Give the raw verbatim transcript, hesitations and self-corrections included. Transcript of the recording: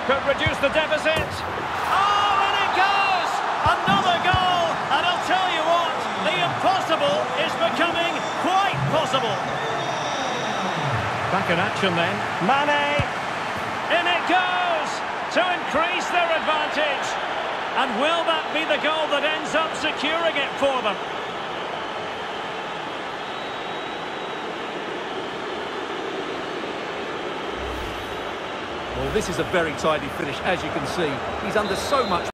could reduce the deficit. Oh, and it goes! Another goal! And I'll tell you what, the impossible is becoming quite possible. Back in action then. Mané. In it goes! To increase their advantage. And will that be the goal that ends up securing it for them? Well, this is a very tidy finish, as you can see. He's under so much